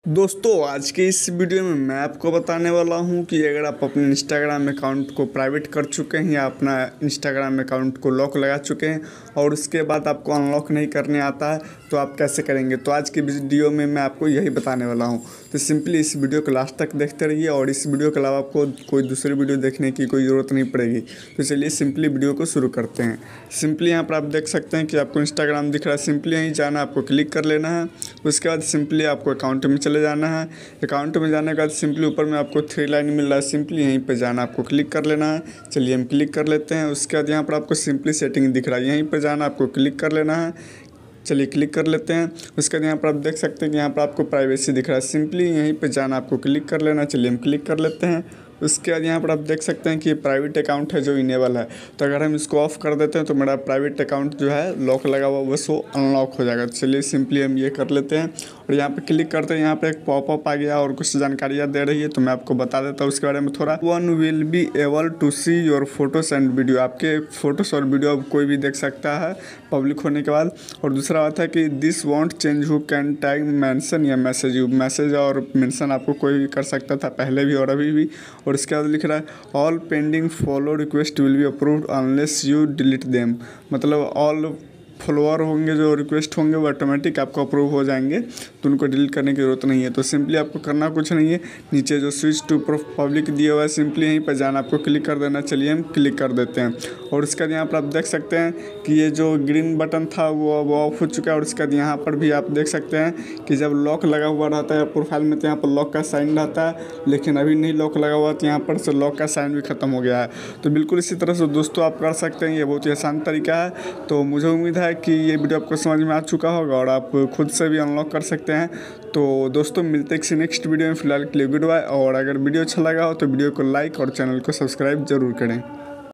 दोस्तों आज के इस वीडियो में मैं आपको बताने वाला हूं कि अगर आप अपने इंस्टाग्राम अकाउंट को प्राइवेट कर चुके हैं या अपना इंस्टाग्राम अकाउंट को लॉक लगा चुके हैं और उसके बाद आपको अनलॉक नहीं करने आता है तो आप कैसे करेंगे। तो आज की वीडियो में मैं आपको यही बताने वाला हूं। तो सिंपली इस वीडियो को लास्ट तक देखते रहिए और इस वीडियो के अलावा आपको कोई दूसरी वीडियो देखने की कोई ज़रूरत नहीं पड़ेगी। तो चलिए सिंपली वीडियो को शुरू करते हैं। सिंपली यहाँ पर आप देख सकते हैं कि आपको इंस्टाग्राम दिख रहा है। सिंपली यहीं जाना, आपको क्लिक कर लेना है। उसके बाद सिंपली आपको अकाउंट में चले जाना है। अकाउंट में जाने के बाद सिंपली ऊपर में आपको 3 लाइन मिल रहा है, सिंपली यहीं पे जाना, आपको क्लिक कर लेना है। चलिए हम क्लिक कर लेते हैं। उसके बाद यहाँ पर आपको सिंपली सेटिंग दिख रहा है, यहीं पे जाना, आपको क्लिक कर लेना है। चलिए क्लिक कर लेते हैं। उसके बाद यहाँ पर आप देख सकते हैं कि यहाँ पर आपको प्राइवेसी दिख रहा है, सिंपली यहीं पे जाना, आपको क्लिक कर लेना। चलिए हम क्लिक कर लेते हैं। उसके बाद यहाँ पर आप देख सकते हैं कि ये प्राइवेट अकाउंट है जो इनेबल है। तो अगर हम इसको ऑफ़ कर देते हैं तो मेरा प्राइवेट अकाउंट जो है लॉक लगा हुआ बस वो अनलॉक हो जाएगा। चलिए सिंपली हम ये कर लेते हैं और यहाँ पे क्लिक करते हैं। यहाँ पे एक पॉपअप आ गया और कुछ जानकारियाँ दे रही है, तो मैं आपको बता देता हूँ उसके बारे में थोड़ा। 1 will be able to see your photos and video, आपके फ़ोटोज़ और वीडियो अब कोई भी देख सकता है पब्लिक होने के बाद। और दूसरा बात है कि this won't change who can tag mention या मैसेज यू, मैसेज और मेंशन आपको कोई भी कर सकता था पहले भी और अभी भी। और इसके बाद लिख रहा है all pending follow request will be approved unless you delete them, मतलब ऑल फॉलोअर होंगे जो रिक्वेस्ट होंगे वो ऑटोमेटिक आपको अप्रूव हो जाएंगे, तो उनको डिलीट करने की ज़रूरत नहीं है। तो सिंपली आपको करना कुछ नहीं है, नीचे जो स्विच टू पब्लिक दिया हुआ है सिंपली यहीं पर जाना, आपको क्लिक कर देना। चलिए हम क्लिक कर देते हैं। और उसके बाद यहाँ पर आप देख सकते हैं कि ये जो ग्रीन बटन था वो अब ऑफ हो चुका है। और उसके बाद यहाँ पर भी आप देख सकते हैं कि जब लॉक लगा हुआ रहता है प्रोफाइल में तो यहाँ पर लॉक का साइन रहता है, लेकिन अभी नहीं लॉक लगा हुआ तो यहाँ पर से लॉक का साइन भी ख़त्म हो गया है। तो बिल्कुल इसी तरह से दोस्तों आप कर सकते हैं, ये बहुत ही आसान तरीका है। तो मुझे उम्मीद है कि ये वीडियो आपको समझ में आ चुका होगा और आप खुद से भी अनलॉक कर सकते हैं। तो दोस्तों मिलते हैं किसी नेक्स्ट वीडियो में, फिलहाल के लिए गुड बाय। और अगर वीडियो अच्छा लगा हो तो वीडियो को लाइक और चैनल को सब्सक्राइब जरूर करें।